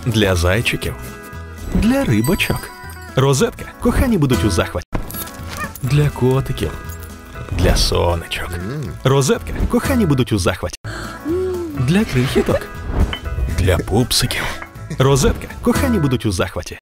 Для зайчиків. Для рибочок. Розетка. Кохані будуть у захваті. Для котиків. Для сонечок. Розетка. Кохані будуть у захваті. Для крихіток. Для пупсиків. Розетка. Кохані будуть у захваті.